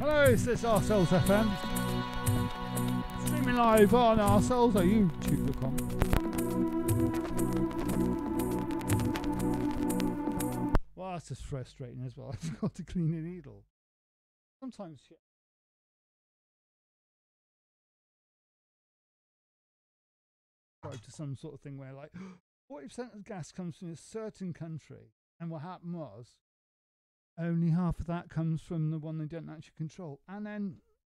Hello, this is Ourselves FM. Streaming live on Ourselves at YouTube.com. Well, that's just frustrating as well. I forgot to clean the needle. Sometimes to some sort of thing where like 40% of gas comes from a certain country, and what happened was only half of that comes from the one they don't actually control, and then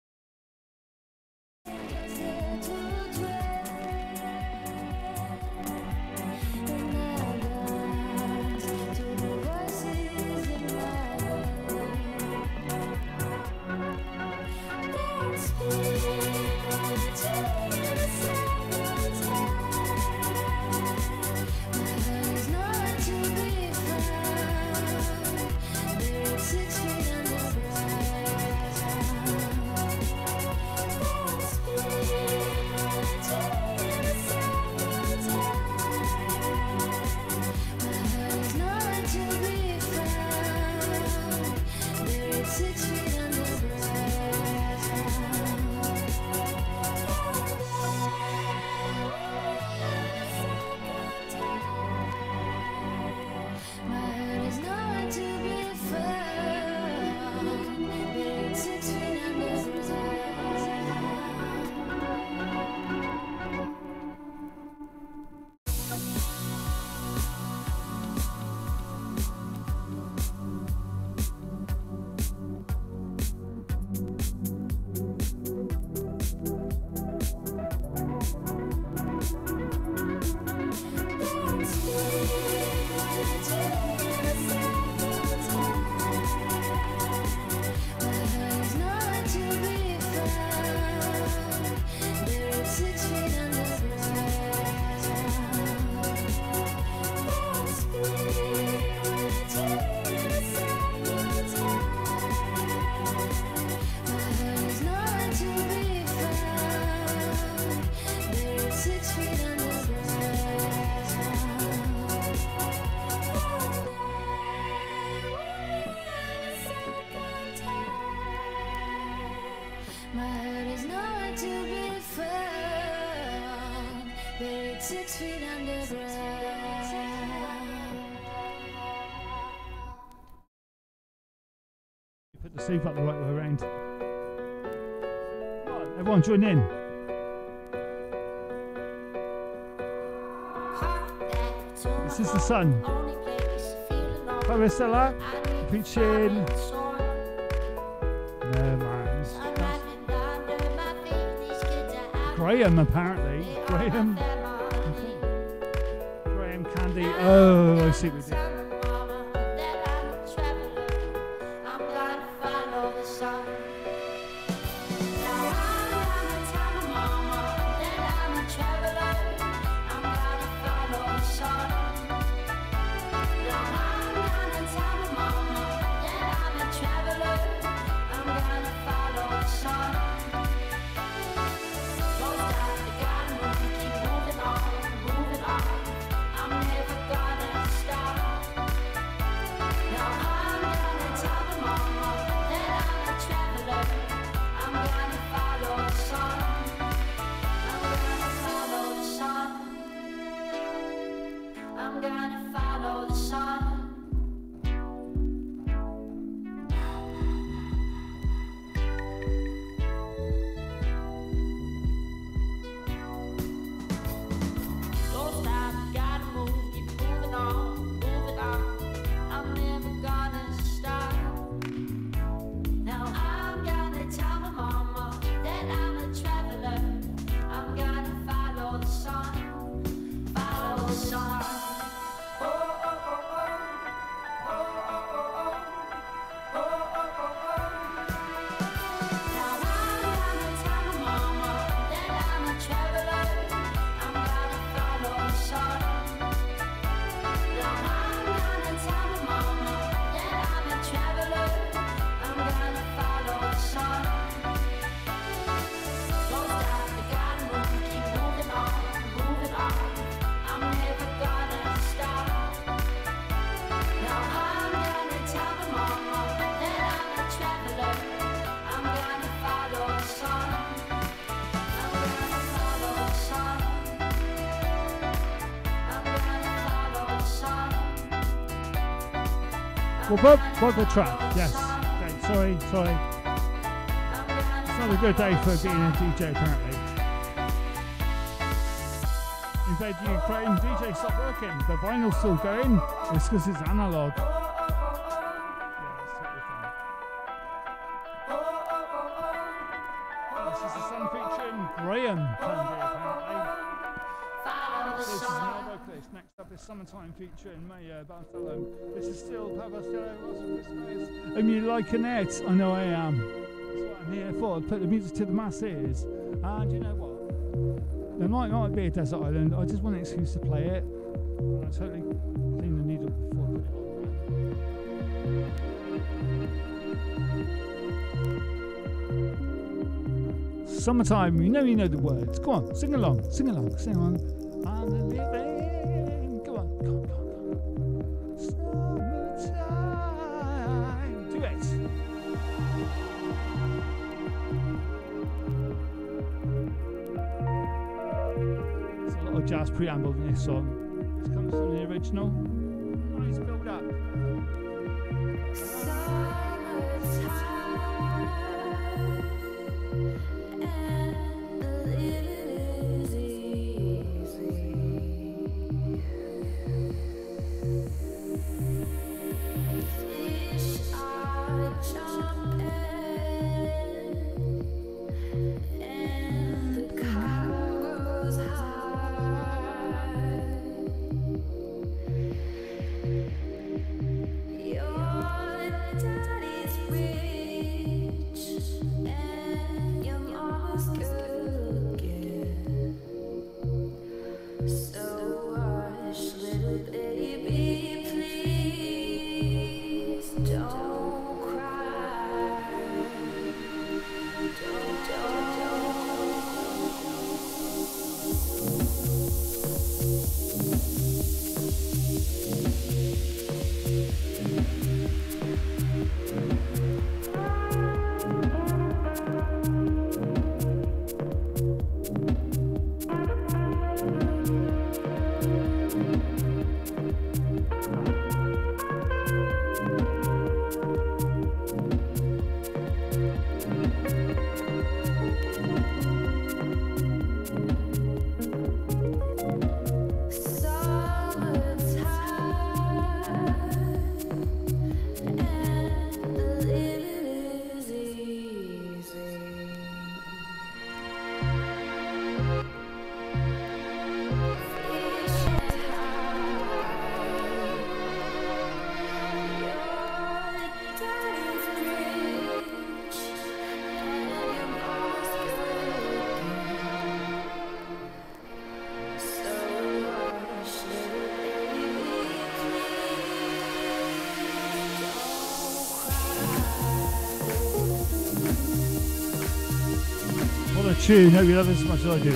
sleeve up the right way around. Come on, everyone join in. This is the sun. Clarissa, preaching. No man. Graham apparently. Graham Candy. Oh, I see what we did. Moving on, I'm never gonna stop. Whoop whoop, what the track? Yes. Okay, sorry. It's not a good day for being a DJ apparently. Invade Ukraine, DJ stop working. The vinyl's still going. It's because it's analog. This is the song featuring Graham Candy apparently. This is another vocalist. Next up is Summertime featuring Maya Bartholomew. This is still Papa Stello. You liking it? I know I am. That's what I'm here for. Put the music to the masses. And you know what? There might not be a desert island. I just want an excuse to play it. And I totally clean the needle before I put it on. Summertime. You know the words. Go on, sing along. I'm living. Go on. Summertime. Do it. Jazz preamble in this song. This comes from the original. Nice build up. Tune, hope you love it as much as I do.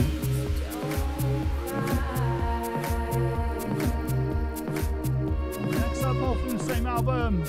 Next up, more from the same album.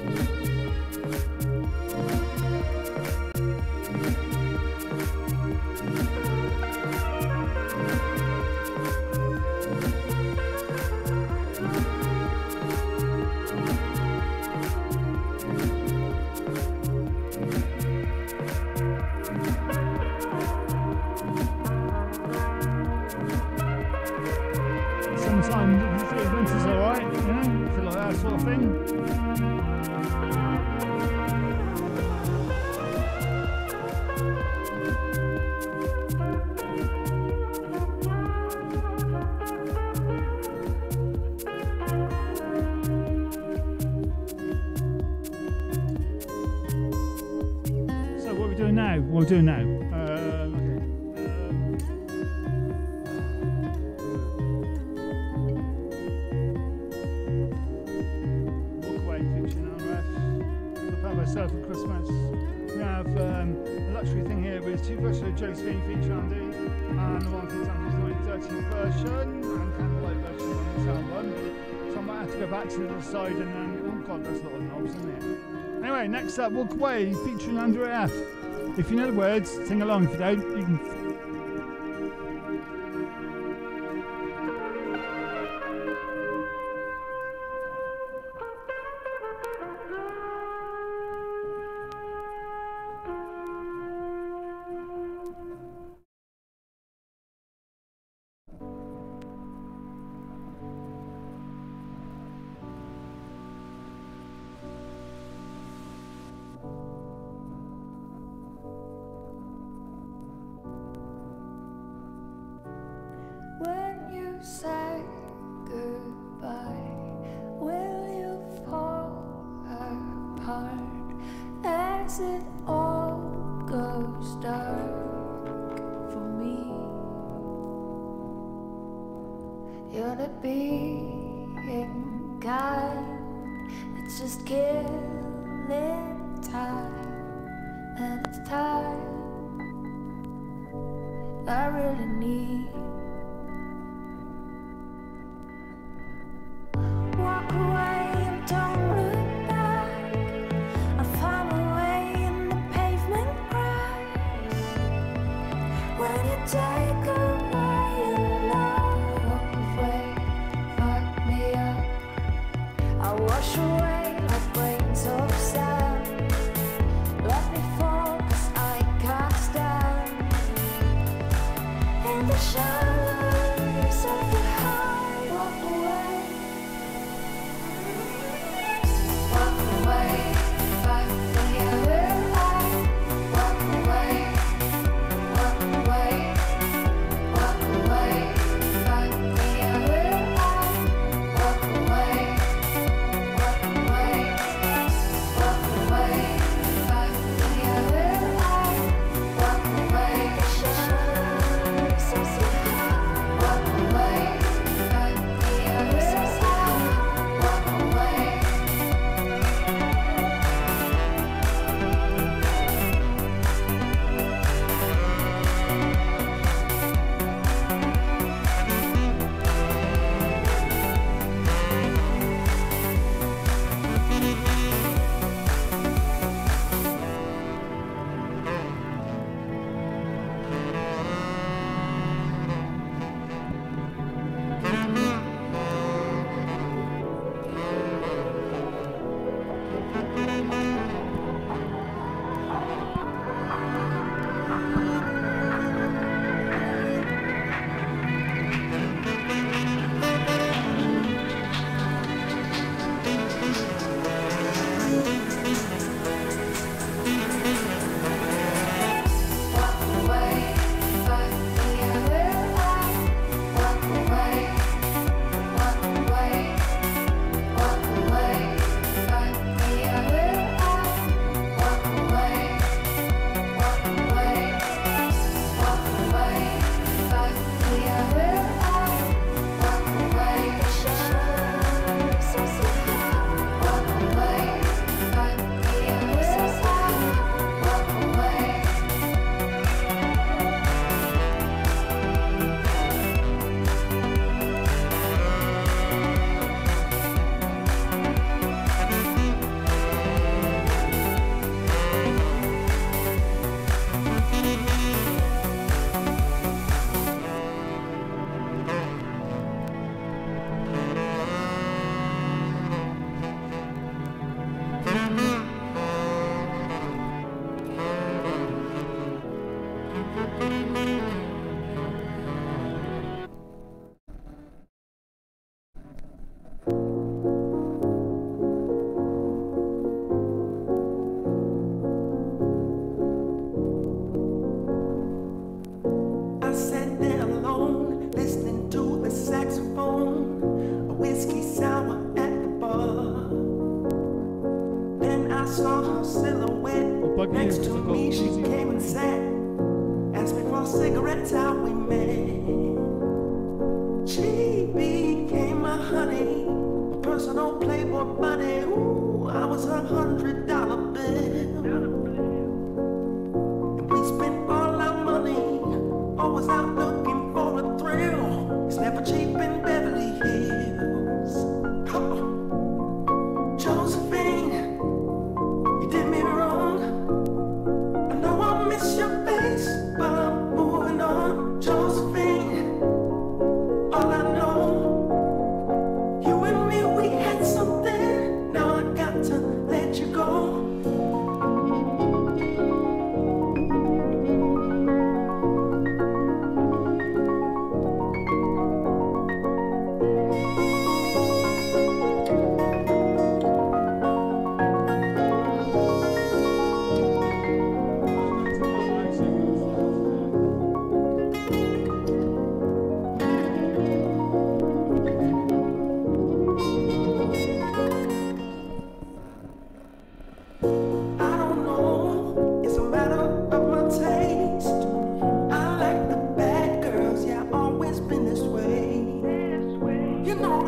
Winter's alright, you know, feel like that sort of thing. So what are we doing now? What are we doing now? Josephine feature Andy, and the one from Andy's 1930s version and Candlelight version on this album. So I might have to go back to the other side and then, oh god, that's a lot of knobs, isn't it? Anyway, next up, Walk Away featuring Andrew F. If you know the words, sing along. If you don't, you can. say goodbye? Will you fall apart as it all goes dark for me? You're the being kind, it's just killing time, and it's time I really need. Walk away and don't look back. I find a way in the pavement cracks. When you take away your love, walk away, fuck me up. I wash away like grains of sand. Let me fall 'cause I can't stand in the shadow.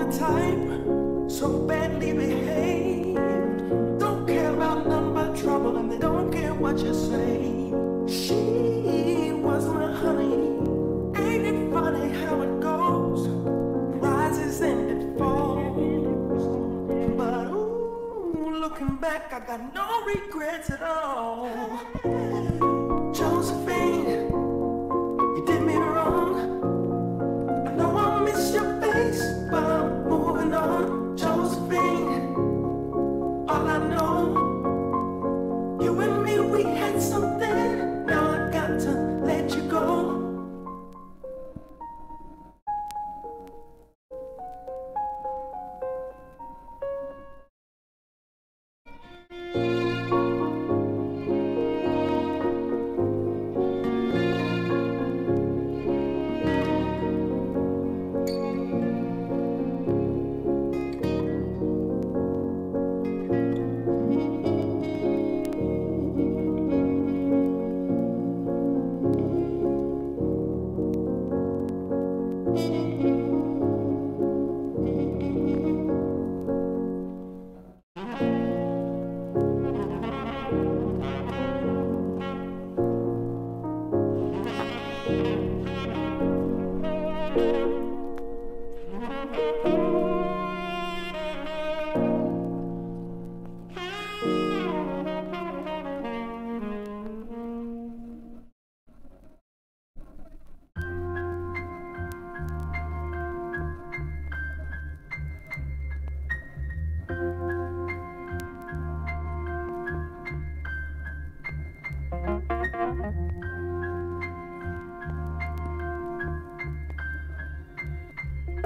the type, so badly behaved. Don't care about none but trouble, and they don't care what you say. She was my honey. Ain't it funny how it goes? Rises and it falls. But ooh, looking back, I got no regrets at all. Josephine, you did me wrong. I know I miss your face, but I'm moving on. Josephine, all I know, you and me, we had something. Now I got to let you go.